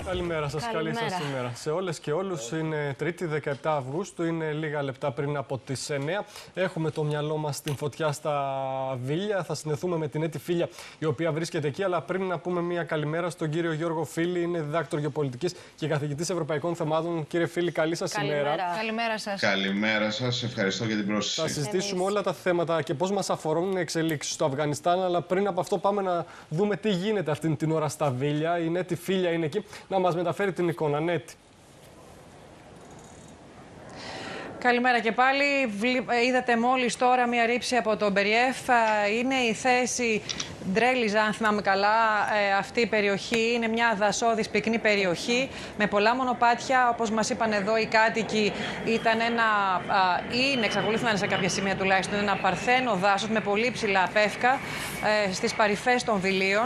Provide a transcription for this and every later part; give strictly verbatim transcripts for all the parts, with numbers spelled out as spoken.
Καλημέρα σας, καλή σας ημέρα. Σε όλες και όλους, είναι Τρίτη δεκαεπτά Αυγούστου, είναι λίγα λεπτά πριν από τις εννέα. Έχουμε το μυαλό μας στην φωτιά στα Βίλια. Θα συνδεθούμε με την Έτη Φίλια, η οποία βρίσκεται εκεί. Αλλά πριν να πούμε μια καλημέρα στον κύριο Γιώργο Φίλη, είναι διδάκτορ γεωπολιτικής και καθηγητής ευρωπαϊκών θεμάτων. Κύριε Φίλη, καλή σας ημέρα. Καλημέρα σας. Καλημέρα σας, ευχαριστώ για την πρόσκληση. Θα συζητήσουμε Εμείς. όλα τα θέματα και πώς μας αφορούν οι εξελίξεις στο Αφγανιστάν. Αλλά πριν από αυτό, πάμε να δούμε τι γίνεται αυτή την ώρα στα Βίλια. Η Έτη Φίλια είναι εκεί να μας μεταφέρει την εικόνα. Νέτη. Καλημέρα και πάλι. Είδατε μόλις τώρα μία ρήψη από τον Μπεριέφ. Είναι η θέση Ντρέλιζα, αν θυμάμαι καλά. Αυτή η περιοχή είναι μια δασόδης πυκνή περιοχή με πολλά μονοπάτια. Όπως μας είπαν εδώ οι κάτοικοι, ήταν ένα, είναι, εξακολουθεί να είναι σε κάποια σημεία τουλάχιστον, ένα παρθένο δάσος με πολύ ψηλά πεύκα στις παρυφές των Βιλίων.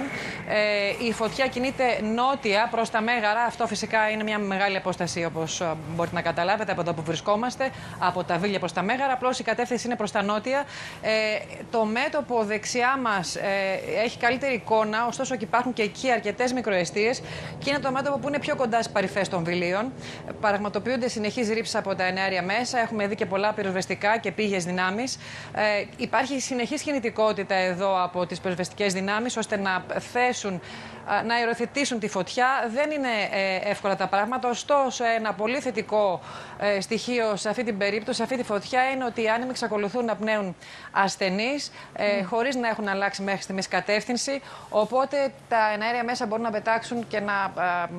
Η φωτιά κινείται νότια προς τα Μέγαρα. Αυτό φυσικά είναι μια μεγάλη απόσταση, όπως μπορείτε να καταλάβετε, από εδώ που βρισκόμαστε. Από τα Βίλια προς τα Μέγαρα, απλώς η κατεύθυνση είναι προς τα νότια. Ε, το μέτωπο δεξιά μας ε, έχει καλύτερη εικόνα, ωστόσο και υπάρχουν και εκεί αρκετές μικροεστίες και είναι το μέτωπο που είναι πιο κοντά στις παρυφές των Βιλίων. Πραγματοποιούνται συνεχείς ρήψεις από τα εναέρια μέσα, έχουμε δει και πολλά πυροσβεστικά και πήγες δυνάμεις. Ε, υπάρχει συνεχής κινητικότητα εδώ από τις πυροσβεστικές δυνάμεις ώστε να θέσουν, να αεροθετήσουν τη φωτιά. Δεν είναι ε, εύκολα τα πράγματα, ωστόσο ένα πολύ θετικό ε, στοιχείο σε αυτή την περίπτωση, σε αυτή τη φωτιά, είναι ότι οι άνεμοι εξακολουθούν να πνέουν ασθενείς, ε, mm. χωρίς να έχουν αλλάξει μέχρι στιγμής κατεύθυνση. Οπότε τα εναέρια μέσα μπορούν να πετάξουν και να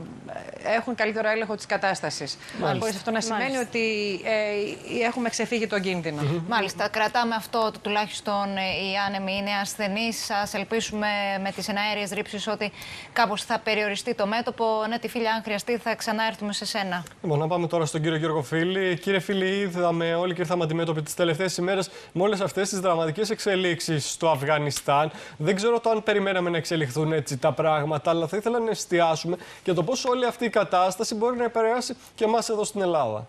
ε, έχουν καλύτερο έλεγχο της κατάστασης. Χωρίς αυτό να σημαίνει Μάλιστα. ότι ε, έχουμε ξεφύγει τον κίνδυνο. Mm-hmm. Μάλιστα, κρατάμε αυτό το, τουλάχιστον οι άνεμοι είναι ασθενείς. Ας ελπίσουμε με τις εναέριες ρήψεις ότι κάπως θα περιοριστεί το μέτωπο. Ναι, τη Φίλια, αν χρειαστεί, θα ξαναέρθουμε σε σένα. Λοιπόν, να πάμε τώρα στον κύριο Γιώργο Φίλη. Κύριε Φίλη, είδαμε όλοι και ήρθαμε αντιμέτωποι τις τελευταίες ημέρες με όλες αυτές τις δραματικές εξελίξεις στο Αφγανιστάν. Δεν ξέρω το αν περιμέναμε να εξελιχθούν έτσι τα πράγματα, αλλά θα ήθελα να εστιάσουμε και το πώς όλη αυτή η κατάσταση μπορεί να επηρεάσει και εμάς εδώ στην Ελλάδα.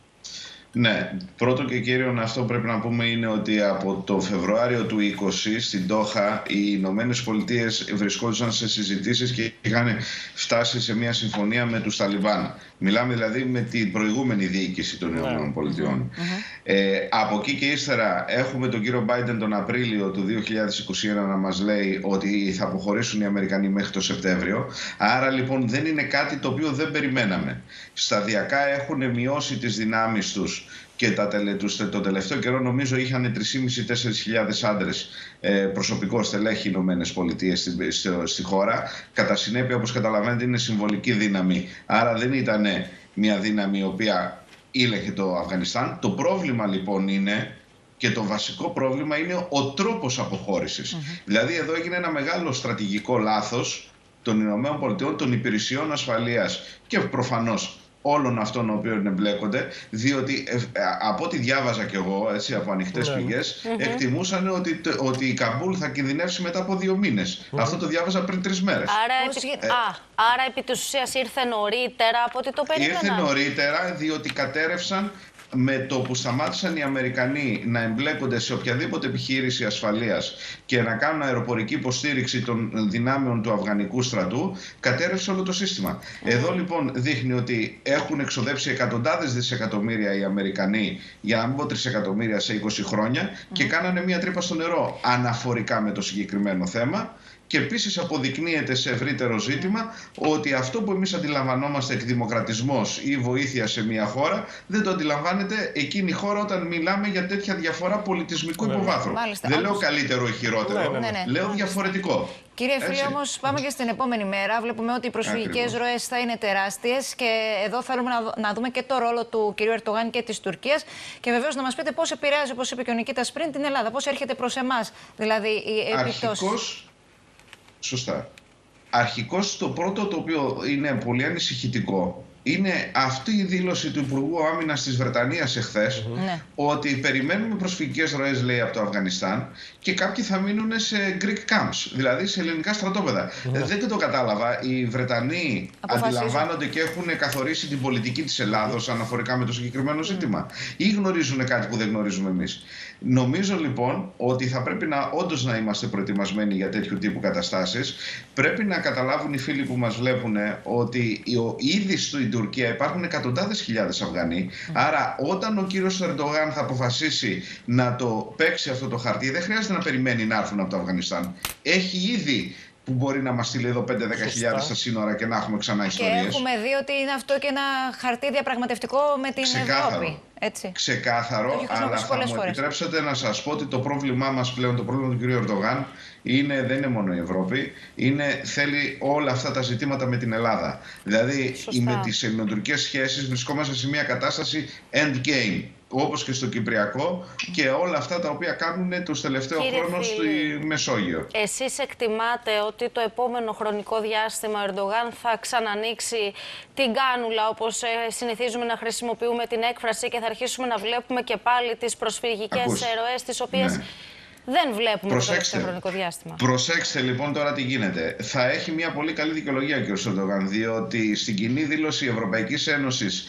Ναι, πρώτο και κύριο αυτό που πρέπει να πούμε είναι ότι από το Φεβρουάριο του είκοσι στην Ντόχα οι Ηνωμένες Πολιτείες βρισκόντουσαν σε συζητήσεις και είχαν φτάσει σε μια συμφωνία με τους Ταλιμπάν. Μιλάμε δηλαδή με την προηγούμενη διοίκηση των Ηνωμένων Πολιτειών. Mm-hmm. Ε, από εκεί και ύστερα έχουμε τον κύριο Μπάιντεν τον Απρίλιο του δύο χιλιάδες είκοσι ένα να μας λέει ότι θα αποχωρήσουν οι Αμερικανοί μέχρι το Σεπτέμβριο. Άρα λοιπόν δεν είναι κάτι το οποίο δεν περιμέναμε. Σταδιακά έχουν μειώσει τις δυνάμεις τους και τα τελε, τους, το τελευταίο καιρό νομίζω είχαν τρεις χιλιάδες πεντακόσιους με τέσσερις χιλιάδες άντρες ε, προσωπικό στελέχη Ηνωμένες Πολιτείες στη, στη, στη χώρα. Κατά συνέπεια, όπως καταλαβαίνετε, είναι συμβολική δύναμη. Άρα δεν ήταν μια δύναμη η οποία ήλεγχε το Αφγανιστάν. Το πρόβλημα λοιπόν είναι, και το βασικό πρόβλημα είναι ο τρόπος αποχώρησης. Mm-hmm. Δηλαδή εδώ έγινε ένα μεγάλο στρατηγικό λάθος των Ηνωμένων Πολιτειών, των υπηρεσιών ασφαλείας και προφανώς όλων αυτών των οποίων εμπλέκονται, διότι ε, από ό,τι διάβαζα κι εγώ, έτσι, από ανοιχτές yeah. πηγές, mm-hmm. εκτιμούσαν ότι, ότι η Καμπούλ θα κινδυνεύσει μετά από δύο μήνες. Mm-hmm. Αυτό το διάβαζα πριν τρεις μέρες. Άρα, επί... Ε... Α, άρα επί της ουσίας ήρθε νωρίτερα από ό,τι το περίμεναν. Ήρθε νωρίτερα, διότι κατέρευσαν με το που σταμάτησαν οι Αμερικανοί να εμπλέκονται σε οποιαδήποτε επιχείρηση ασφαλείας και να κάνουν αεροπορική υποστήριξη των δυνάμεων του Αφγανικού στρατού, κατέρευσε όλο το σύστημα. Mm. Εδώ λοιπόν δείχνει ότι έχουν εξοδέψει εκατοντάδες δισεκατομμύρια οι Αμερικανοί, για να μην πω τρισεκατομμύρια σε είκοσι χρόνια, mm. και κάνανε μία τρύπα στο νερό αναφορικά με το συγκεκριμένο θέμα. Και επίσης αποδεικνύεται σε ευρύτερο ζήτημα ότι αυτό που εμείς αντιλαμβανόμαστε εκδημοκρατισμός ή βοήθεια σε μια χώρα, δεν το αντιλαμβάνεται εκείνη η χώρα όταν μιλάμε για τέτοια διαφορά πολιτισμικού υποβάθρου. Μάλιστα, δεν όμως... λέω καλύτερο ή χειρότερο, ναι, ναι, ναι. λέω διαφορετικό. Κύριε Φίλη, όμως πάμε και στην επόμενη μέρα. Βλέπουμε ότι οι προσφυγικές ροές θα είναι τεράστιες και εδώ θέλουμε να, να δούμε και το ρόλο του κυρίου Ερντογάν και της Τουρκίας και βεβαίως να μας πείτε πώς επηρεάζει, όπως είπε και ο Νικήτας πριν, την Ελλάδα, πώς έρχεται προς εμάς, δηλαδή η επιπτώση. Σωστά. Αρχικώς το πρώτο το οποίο είναι πολύ ανησυχητικό είναι αυτή η δήλωση του Υπουργού Άμυνας της Βρετανίας εχθές, mm-hmm. ότι περιμένουμε προσφυγικές ροές, λέει, από το Αφγανιστάν και κάποιοι θα μείνουν σε Greek camps, δηλαδή σε ελληνικά στρατόπεδα. Mm-hmm. Δεν το κατάλαβα. Οι Βρετανοί αντιλαμβάνονται και έχουν καθορίσει την πολιτική της Ελλάδος αναφορικά με το συγκεκριμένο ζήτημα, mm-hmm. ή γνωρίζουν κάτι που δεν γνωρίζουμε εμείς? Νομίζω λοιπόν ότι θα πρέπει να, όντως να είμαστε προετοιμασμένοι για τέτοιου τύπου καταστάσεις. Πρέπει να καταλάβουν οι φίλοι που μας βλέπουν ότι ήδη στην Τουρκία υπάρχουν εκατοντάδες χιλιάδες Αφγανοί. Mm. Άρα όταν ο κύριος Ερντογάν θα αποφασίσει να το παίξει αυτό το χαρτί, δεν χρειάζεται να περιμένει να έρθουν από το Αφγανιστάν. Έχει ήδη που μπορεί να μας στείλει εδώ πέντε με δέκα χιλιάδες στα σύνορα και να έχουμε ξανά ιστορίες. Και έχουμε δει ότι είναι αυτό και ένα χαρτί διαπραγματευτικό με την Ξεκάθαρο. Ευρώπη. Έτσι. Ξεκάθαρο, αλλά θα μου φορές. επιτρέψετε να σας πω ότι το πρόβλημά μας πλέον, το πρόβλημα του κ. Ερντογάν, είναι, δεν είναι μόνο η Ευρώπη, είναι, θέλει όλα αυτά τα ζητήματα με την Ελλάδα. Δηλαδή, με τις ελληνοτουρκικές σχέσεις βρισκόμαστε σε μια κατάσταση endgame, όπως και στο Κυπριακό, και όλα αυτά τα οποία κάνουν τους τελευταίους χρόνους στη Μεσόγειο. Εσείς εκτιμάτε ότι το επόμενο χρονικό διάστημα ο Ερντογάν θα ξανανοίξει την κάνουλα, όπως συνηθίζουμε να χρησιμοποιούμε την έκφραση, και θα αρχίσουμε να βλέπουμε και πάλι τις προσφυγικές ροές, τις οποίες... Ναι. Δεν βλέπουμε Προσέξτε, το χρονικό διάστημα. Προσέξτε λοιπόν τώρα τι γίνεται. Θα έχει μια πολύ καλή δικαιολογία ο κ. Ερντογάν, διότι στην κοινή δήλωση Ευρωπαϊκής Ένωσης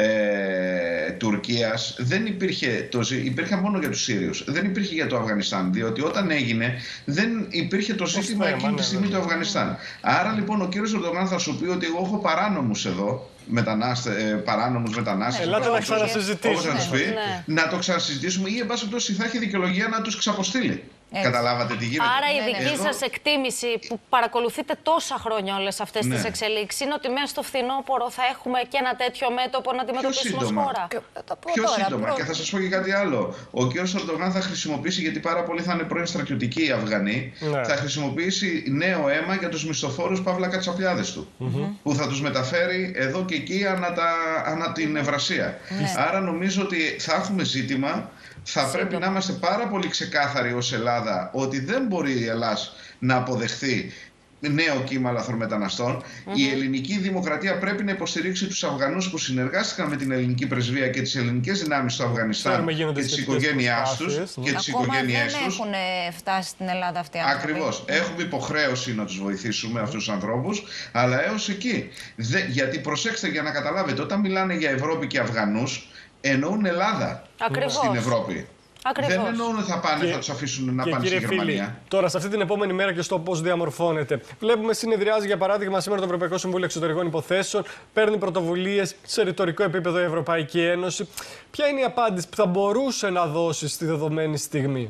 ε, Τουρκίας δεν υπήρχε, το, υπήρχε μόνο για τους Σύριους. Δεν υπήρχε για το Αφγανιστάν, διότι όταν έγινε δεν υπήρχε το ζήτημα εκείνη τη στιγμή του Αφγανιστάν. Άρα λοιπόν ο κ. Ερντογάν θα σου πει ότι εγώ έχω παράνομους εδώ, μετανάστε, ε, παράνομους μετανάστες. Ελάτε να ξανασυζητήσουμε. Ναι, ναι. Να το ξανασυζητήσουμε, ή εν πάση περιπτώσει θα έχει δικαιολογία να τους ξαποστείλει. Έτσι. Καταλάβατε τι γίνεται? Άρα η δική Εδώ... σας εκτίμηση, που παρακολουθείτε τόσα χρόνια όλες αυτές ναι. τις εξελίξεις, είναι ότι μέσα στο φθινόπωρο θα έχουμε και ένα τέτοιο μέτωπο να αντιμετωπίσουμε ως χώρα? Πιο τώρα, σύντομα. Πρώτα. Και θα σας πω και κάτι άλλο. Ο κ. Ερντογάν θα χρησιμοποιήσει, γιατί πάρα πολλοί θα είναι πρώην στρατιωτικοί οι Αφγανοί, ναι. θα χρησιμοποιήσει νέο αίμα για τους μισθοφόρους παύλα κατσαπλιάδες του. Mm-hmm. Που θα τους μεταφέρει εδώ και εκεί ανά, τα, ανά την Ευρασία. Ναι. Άρα νομίζω ότι θα έχουμε ζήτημα. Θα Σύντομα. πρέπει να είμαστε πάρα πολύ ξεκάθαροι ως Ελλάδα ότι δεν μπορεί η Ελλάς να αποδεχθεί νέο κύμα λαθρομεταναστών. Mm-hmm. Η ελληνική δημοκρατία πρέπει να υποστηρίξει τους Αφγανούς που συνεργάστηκαν με την ελληνική πρεσβεία και τις ελληνικές δυνάμεις στο Αφγανιστάν και τις οικογένειάς τους. Και τις οικογένειές δεν τους. έχουν φτάσει στην Ελλάδα αυτοί οι άνθρωποι. Ακριβώς. Έχουμε υποχρέωση να τους βοηθήσουμε mm-hmm. αυτούς τους ανθρώπους, αλλά έως εκεί. Δε, γιατί προσέξτε, για να καταλάβετε, όταν μιλάνε για Ευρώπη και Αφγανούς, εννοούν Ελλάδα. Ακριβώς. Στην Ευρώπη. Ακριβώς. Δεν εννοούν ότι θα πάνε, και, θα τους αφήσουν να πάνε στη Γερμανία. Φίλοι, τώρα, σε αυτή την επόμενη μέρα και στο πώς διαμορφώνεται, βλέπουμε συνεδριάζει για παράδειγμα σήμερα το Ευρωπαϊκό Συμβούλιο Εξωτερικών Υποθέσεων, παίρνει πρωτοβουλίες σε ρητορικό επίπεδο η Ευρωπαϊκή Ένωση. Ποια είναι η απάντηση που θα μπορούσε να δώσει στη δεδομένη στιγμή?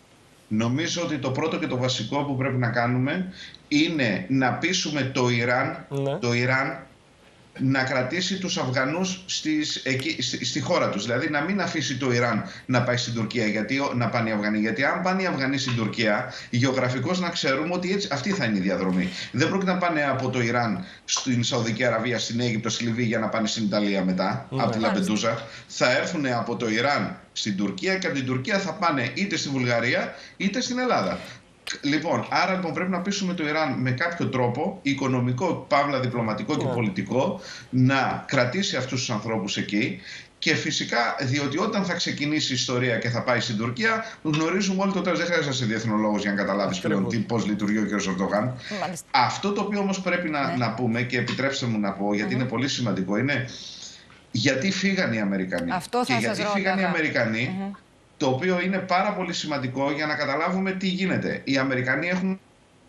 Νομίζω ότι το πρώτο και το βασικό που πρέπει να κάνουμε είναι να πείσουμε το Ιράν, ναι. το Ιράν να κρατήσει τους Αφγανούς στις, εκεί, στη, στη χώρα τους. Δηλαδή να μην αφήσει το Ιράν να πάει στην Τουρκία, γιατί, να πάνε οι Αφγανοί. Γιατί αν πάνε οι Αφγανοί στην Τουρκία, γεωγραφικώς να ξέρουμε ότι έτσι, αυτή θα είναι η διαδρομή. Δεν πρόκειται να πάνε από το Ιράν στην Σαουδική Αραβία, στην Αίγυπτο, στη Λιβύη για να πάνε στην Ιταλία μετά, mm. από τη Λαμπεντούζα. Θα έρθουν από το Ιράν στην Τουρκία και από την Τουρκία θα πάνε είτε στη Βουλγαρία είτε στην Ελλάδα. Λοιπόν, άρα λοιπόν πρέπει να πείσουμε το Ιράν με κάποιο τρόπο, οικονομικό, παύλα διπλωματικό και yeah. πολιτικό, να κρατήσει αυτούς τους ανθρώπους εκεί. Και φυσικά, διότι όταν θα ξεκινήσει η ιστορία και θα πάει στην Τουρκία, γνωρίζουμε όλοι το τέλος. Δεν χρειάζεται να είσαι διεθνολόγος για να καταλάβεις πλέον πώς λειτουργεί ο κ. Ερντογάν. Αυτό το οποίο όμως πρέπει να, yeah. να πούμε, και επιτρέψτε μου να πω, γιατί mm-hmm. είναι πολύ σημαντικό, είναι γιατί φύγαν οι Αμερικανοί. Αυτό και θα γιατί σας φύγαν ρώτα. οι Αμερικανοί. Mm-hmm. Το οποίο είναι πάρα πολύ σημαντικό για να καταλάβουμε τι γίνεται. Οι Αμερικανοί έχουν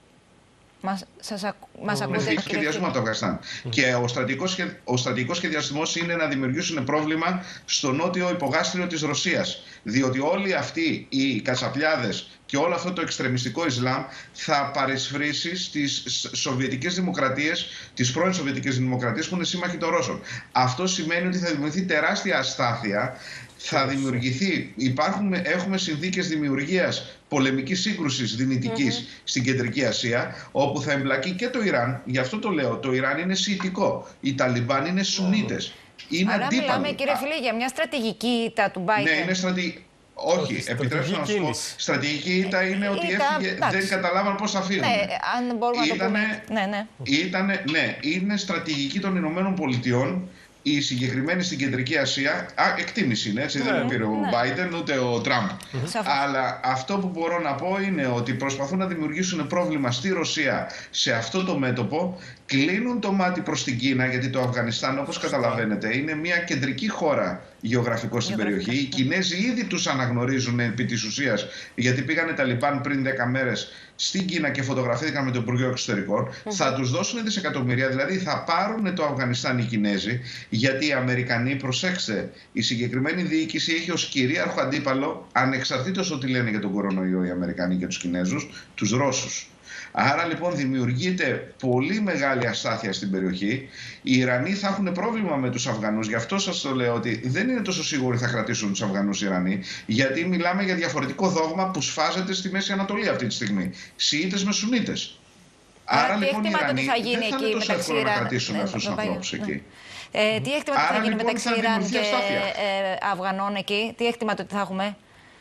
Μας, σας ακ... Μας ακούτε, φύγει σχεδιασμό από το Αφγανιστάν. Mm. Και ο στρατηγικός, ο στρατηγικός σχεδιασμός είναι να δημιουργήσουν πρόβλημα στο νότιο υπογάστριο της Ρωσίας. Διότι όλοι αυτοί οι κατσαπλιάδες και όλο αυτό το εξτρεμιστικό Ισλάμ θα παρισφρήσει στις σοβιετικές δημοκρατίες, τις πρώην σοβιετικές δημοκρατίες που είναι σύμμαχοι των Ρώσων. Αυτό σημαίνει ότι θα δημιουργηθεί τεράστια αστάθεια. Θα δημιουργηθεί, υπάρχουν, έχουμε συνθήκες δημιουργίας πολεμικής σύγκρουσης δυνητικής mm-hmm. στην Κεντρική Ασία, όπου θα εμπλακεί και το Ιράν. Γι' αυτό το λέω, το Ιράν είναι σιητικό, οι Ταλιμπάν είναι Σουνίτες. Είναι Άρα αντίπαλοι. μιλάμε, κύριε Φίλε, για μια στρατηγική ήττα του Biden. Ναι, είναι στρατηγική. Όχι, επιτρέψτε να σου πω. Στρατηγική ήττα είναι ότι Ήτα, έφυγε, δεν καταλάβαν πώς θα φύγουν. Ναι, αν μπορούμε ήτανε, να το πούμε. Ναι, ναι. Ήτανε, ναι, είναι στρατηγική των Ηνωμένων Πολιτειών η συγκεκριμένη στην Κεντρική Ασία, α, εκτίμηση είναι, έτσι, ναι, δεν πήρε ο ναι. Biden ούτε ο Τραμπ. Mm-hmm. Αλλά αυτό που μπορώ να πω είναι ότι προσπαθούν να δημιουργήσουν πρόβλημα στη Ρωσία σε αυτό το μέτωπο, κλείνουν το μάτι προς την Κίνα, γιατί το Αφγανιστάν, όπως καταλαβαίνετε, είναι μια κεντρική χώρα γεωγραφικό στην περιοχή. Οι Κινέζοι ήδη τους αναγνωρίζουν επί της ουσίας, γιατί πήγανε Ταλιμπάν πριν δέκα μέρες στην Κίνα και φωτογραφήθηκαν με το Υπουργείο Εξωτερικών. Mm-hmm. Θα τους δώσουν δισεκατομμυρία, δηλαδή θα πάρουν το Αφγανιστάν οι Κινέζοι, γιατί οι Αμερικανοί, προσέξτε, η συγκεκριμένη διοίκηση έχει ως κυρίαρχο αντίπαλο, ανεξαρτήτως ότι λένε για τον κορονοϊό οι Αμερικανοί και τους Κινέζους, τους Ρώσους. Άρα λοιπόν δημιουργείται πολύ μεγάλη αστάθεια στην περιοχή. Οι Ιρανοί θα έχουν πρόβλημα με τους Αφγανούς. Γι' αυτό σας το λέω ότι δεν είναι τόσο σίγουροι θα κρατήσουν τους Αφγανούς οι Ιρανοί. Γιατί μιλάμε για διαφορετικό δόγμα που σφάζεται στη Μέση Ανατολή αυτή τη στιγμή. Σιήτες με Σουνίτες. Άρα, Άρα λοιπόν οι Ιρανοί θα γίνει δεν θα είναι τόσο εύκολο να κρατήσουν ναι, αυτούς τους ανθρώπους ναι. εκεί. Ε, τι εκτιμάτε ότι θα γίνει λοιπόν, μεταξύ θα Ιράν και ε, Αφγανών εκεί, τι εκτιμάτε ότι θα έχουμε?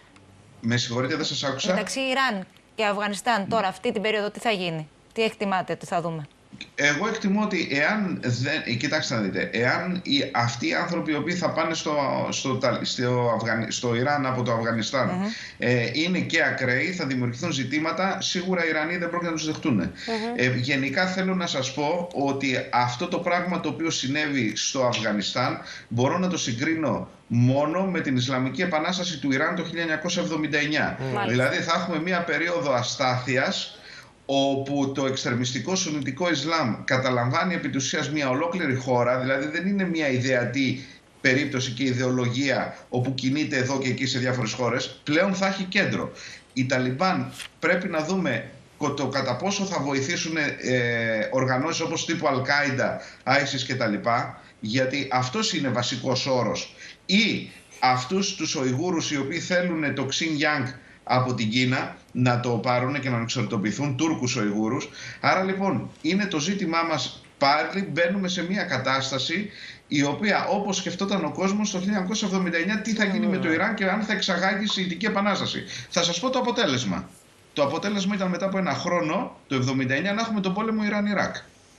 Με συγχωρείτε, δεν σας άκουσα. Μεταξύ Ιράν και Αφγανιστάν τώρα, αυτή την περίοδο, τι θα γίνει, τι εκτιμάτε ότι θα δούμε? Εγώ εκτιμώ ότι εάν δεν. Κοιτάξτε να δείτε, εάν οι, αυτοί οι άνθρωποι οι οποίοι θα πάνε στο, στο, στο, Αφγανι, στο Ιράν από το Αφγανιστάν mm-hmm. ε, είναι και ακραίοι, θα δημιουργηθούν ζητήματα. Σίγουρα οι Ιρανοί δεν πρόκειται να τους δεχτούν. Mm-hmm. Ε, γενικά θέλω να σας πω ότι αυτό το πράγμα το οποίο συνέβη στο Αφγανιστάν μπορώ να το συγκρίνω μόνο με την Ισλαμική Επανάσταση του Ιράν το χίλια εννιακόσια εβδομήντα εννιά. Mm-hmm. Δηλαδή θα έχουμε μία περίοδο αστάθειας, όπου το εξτρεμιστικό σουννιτικό Ισλάμ καταλαμβάνει επί της ουσίας μια ολόκληρη χώρα, δηλαδή δεν είναι μια ιδεατή περίπτωση και ιδεολογία όπου κινείται εδώ και εκεί σε διάφορες χώρες, πλέον θα έχει κέντρο. Οι Ταλιμπάν πρέπει να δούμε το κατά πόσο θα βοηθήσουν ε, οργανώσεις όπως τύπου Αλ-Κάιντα, άισις κτλ. Γιατί αυτός είναι βασικός όρος. Ή αυτούς τους Ουιγούρους οι οποίοι θέλουν το Xinjiang από την Κίνα να το πάρουν και να εξορτοποιηθούν, Τούρκους Ουιγούρους. Άρα λοιπόν είναι το ζήτημά μας, πάλι μπαίνουμε σε μια κατάσταση η οποία, όπως σκεφτόταν ο κόσμος το χίλια εννιακόσια εβδομήντα εννιά, τι θα γίνει mm. με το Ιράν και αν θα εξαγάγει Σιητική Επανάσταση. Θα σας πω το αποτέλεσμα. Το αποτέλεσμα ήταν μετά από ένα χρόνο, το εβδομήντα εννιά, να έχουμε τον πόλεμο Ιράν-Ιράκ.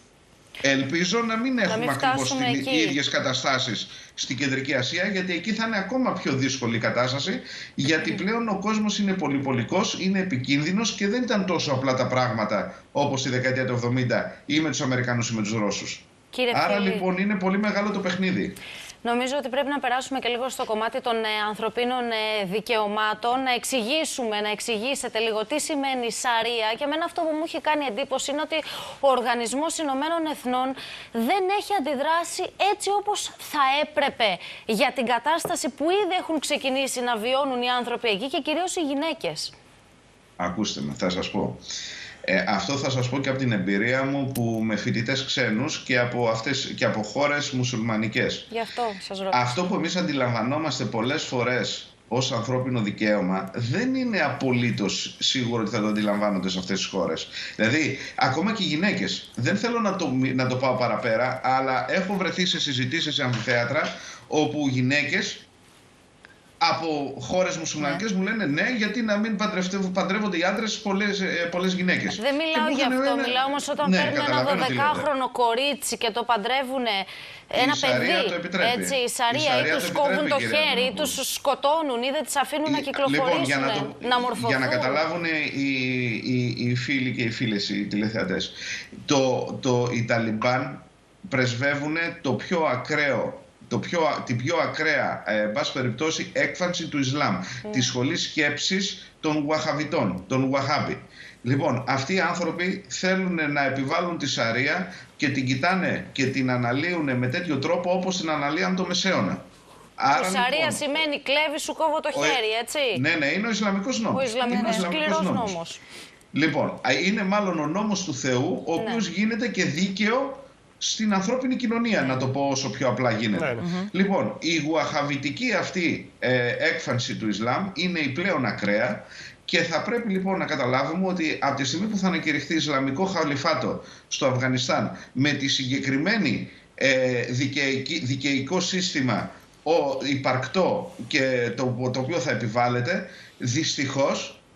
Ελπίζω να μην έχουμε ακριβώς τις ίδιες καταστάσεις στην Κεντρική Ασία, γιατί εκεί θα είναι ακόμα πιο δύσκολη η κατάσταση, γιατί πλέον ο κόσμος είναι πολυπολικός, είναι επικίνδυνος και δεν ήταν τόσο απλά τα πράγματα όπως στη δεκαετία του εβδομήντα ή με τους Αμερικανούς ή με τους Ρώσους. Κύριε Άρα Φίλη, λοιπόν είναι πολύ μεγάλο το παιχνίδι. Νομίζω ότι πρέπει να περάσουμε και λίγο στο κομμάτι των ε, ανθρωπίνων ε, δικαιωμάτων, να εξηγήσουμε, να εξηγήσετε λίγο τι σημαίνει Σαρία. Και εμένα αυτό που μου έχει κάνει εντύπωση είναι ότι ο Οργανισμός Ηνωμένων Εθνών δεν έχει αντιδράσει έτσι όπως θα έπρεπε για την κατάσταση που ήδη έχουν ξεκινήσει να βιώνουν οι άνθρωποι εκεί και κυρίως οι γυναίκες. Ακούστε με, θα σας πω. Ε, αυτό θα σας πω και από την εμπειρία μου που με φοιτητές ξένους και από, αυτές, και από χώρες μουσουλμανικές. Γι' αυτό σας ρωτάω. Αυτό που εμείς αντιλαμβανόμαστε πολλές φορές ως ανθρώπινο δικαίωμα δεν είναι απολύτως σίγουρο ότι θα το αντιλαμβάνονται σε αυτές τις χώρες. Δηλαδή, ακόμα και οι γυναίκες, δεν θέλω να το, να το πάω παραπέρα, αλλά έχω βρεθεί σε συζητήσεις σε αμφιθέατρα όπου γυναίκες από χώρες μουσουλμανικές ναι. μου λένε ναι, γιατί να μην παντρεύονται οι άντρες πολλές, πολλές γυναίκες. Δεν μιλάω γι' αυτό. Λένε... Μιλάω όμως όταν ναι, παίρνουν ένα δωδεκάχρονο κορίτσι και το παντρεύουν ένα παιδί. Έτσι, η Σαρία, ή τους κόβουν το χέρι, ή τους σκοτώνουν, ή δεν τις αφήνουν η... να κυκλοφορήσουν, λοιπόν, για να, το... να μορφωθούν. Για να καταλάβουν οι, οι, οι φίλοι και οι φίλες, οι τηλεθεατές, το, το, οι Ταλιμπάν πρεσβεύουν το πιο ακραίο. Το πιο, την πιο ακραία, ε, εν πάση περιπτώσει, έκφανση του Ισλάμ, mm. τη σχολή σκέψης των Ουαχαβιτών, των Ουαχάμπι. Λοιπόν, αυτοί οι άνθρωποι θέλουν να επιβάλλουν τη Σαρία και την κοιτάνε και την αναλύουν με τέτοιο τρόπο όπως την αναλύαν το Μεσαίωνα. Άρα, η Σαρία λοιπόν, σημαίνει κλέβει, σου κόβω το χέρι, έτσι. Ναι, ναι, είναι ο Ισλαμικός νόμος. Ο Ισλαμικός σκληρός νόμος. νόμος. Λοιπόν, είναι μάλλον ο νόμος του Θεού, ο οποίος ναι. γίνεται και δίκαιο στην ανθρώπινη κοινωνία, να το πω όσο πιο απλά γίνεται. Ναι, ναι. Mm-hmm. Λοιπόν, η γουαχαβιτική αυτή ε, έκφανση του Ισλάμ είναι η πλέον ακραία και θα πρέπει λοιπόν να καταλάβουμε ότι από τη στιγμή που θα ανακηρυχθεί Ισλαμικό Χαλιφάτο στο Αφγανιστάν με τη συγκεκριμένη ε, δικαιική, δικαιικό σύστημα ο, υπαρκτό και το, το οποίο θα επιβάλλεται, δυστυχώς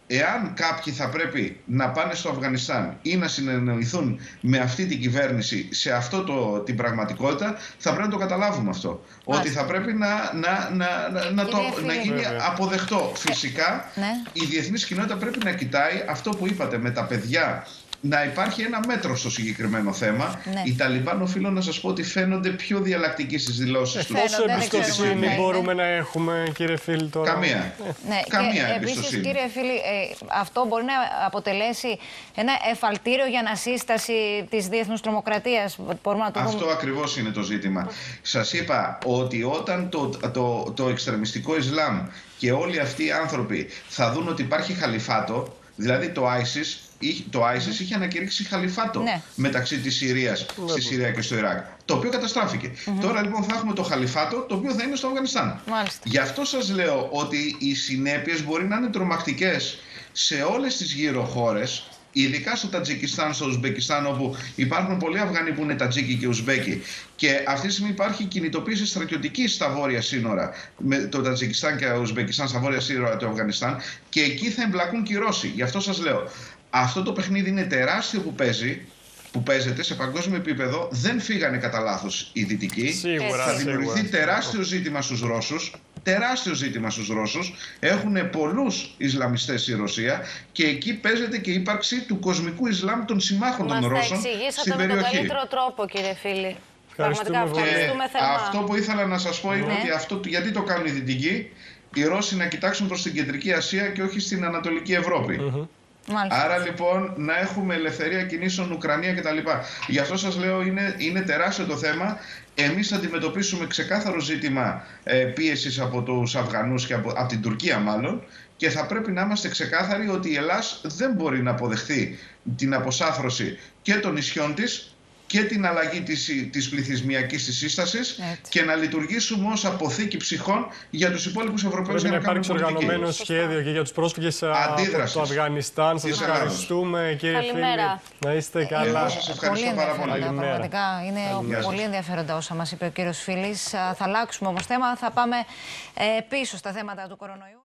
εάν κάποιοι θα πρέπει να πάνε στο Αφγανιστάν ή να συνεννοηθούν με αυτή την κυβέρνηση σε αυτό το, την πραγματικότητα, θα πρέπει να το καταλάβουμε αυτό. Μάλιστα. Ότι θα πρέπει να, να, να, να, να, το, να γίνει αποδεκτό. Φυσικά, ναι. η διεθνής κοινότητα πρέπει να κοιτάει αυτό που είπατε με τα παιδιά, να υπάρχει ένα μέτρο στο συγκεκριμένο θέμα. Ναι. Οι Ταλιμπάν, οφείλω να σας πω ότι φαίνονται πιο διαλλακτικοί στις δηλώσεις τους. Πόσο εμπιστοσύνη μπορούμε να έχουμε, κύριε Φίλη, τώρα? Καμία. Ναι. Καμία και εμπιστοσύνη. Επίσης, κύριε Φίλη, ε, αυτό μπορεί να αποτελέσει ένα εφαλτήριο για ανασύσταση της διεθνούς τρομοκρατίας. Μπορούμε να το αυτό δούμε. ακριβώς είναι το ζήτημα. Σας είπα ότι όταν το, το, το, το εξτρεμιστικό Ισλάμ και όλοι αυτοί οι άνθρωποι θα δουν ότι υπάρχει χαλιφάτο, δηλαδή το ISIS, το ISIS είχε ανακηρύξει χαλιφάτο ναι. μεταξύ της Συρίας, ναι. στη Συρία και στο Ιράκ, το οποίο καταστράφηκε. Mm-hmm. Τώρα λοιπόν θα έχουμε το χαλιφάτο, το οποίο θα είναι στο Αφγανιστάν. Μάλιστα. Γι' αυτό σας λέω ότι οι συνέπειες μπορεί να είναι τρομακτικές σε όλες τις γύρω χώρες, ειδικά στο Τατζικιστάν, στο Ουσμπεκιστάν, όπου υπάρχουν πολλοί Αφγανοί που είναι Τατζίκοι και Ουσμπέκοι. Και αυτή τη στιγμή υπάρχει κινητοποίηση στρατιωτική στα βόρεια σύνορα, με το Τατζικιστάν και το Ουσμπεκιστάν, στα βόρεια σύνορα του Αφγανιστάν, και εκεί θα εμπλακούν και οι Ρώσοι. Γι' αυτό σας λέω, αυτό το παιχνίδι είναι τεράστιο που παίζει, που παίζεται σε παγκόσμιο επίπεδο. Δεν φύγανε κατά λάθος οι Δυτικοί. Σίγουρα, θα δημιουργηθεί σίγουρα. τεράστιο ζήτημα στους Ρώσους. Τεράστιο ζήτημα στους Ρώσους. Έχουν πολλούς Ισλαμιστές η Ρωσία και εκεί παίζεται και η ύπαρξη του κοσμικού Ισλάμ των συμμάχων των Ρώσων στην περιοχή. Μας τα εξηγήσατε με τον καλύτερο τρόπο, κύριε Φίλη. Πραγματικά ευχαριστούμε θερμά. Αυτό που ήθελα να σας πω είναι ναι. ότι αυτό, γιατί το κάνουν οι Δυτικοί, οι Ρώσοι να κοιτάξουν προς την Κεντρική Ασία και όχι στην Ανατολική Ευρώπη. Mm-hmm. Μάλιστα. Άρα λοιπόν να έχουμε ελευθερία κινήσεων, Ουκρανία κτλ. Γι' αυτό σας λέω είναι, είναι τεράστιο το θέμα. Εμείς θα αντιμετωπίσουμε ξεκάθαρο ζήτημα ε, πίεσης από τους Αφγανούς και από, από την Τουρκία μάλλον, και θα πρέπει να είμαστε ξεκάθαροι ότι η Ελλάς δεν μπορεί να αποδεχθεί την αποσάθρωση και των νησιών της και την αλλαγή της, της πληθυσμιακής της σύστασης. Έτσι. Και να λειτουργήσουμε ως αποθήκη ψυχών για τους υπόλοιπους Ευρωπαίους. Πρέπει να υπάρξει οργανωμένο σχέδιο και για τους πρόσφυγες από το Αφγανιστάν. Σας ευχαριστούμε, κύριε Φίλη. Να είστε καλά. Εγώ σας ευχαριστώ πάρα πολύ. Πραγματικά είναι Καλημέρα. Πολύ ενδιαφέροντα όσα μας είπε ο κύριος Φίλης. Θα αλλάξουμε όμως θέμα, θα πάμε πίσω στα θέματα του κορονοϊού.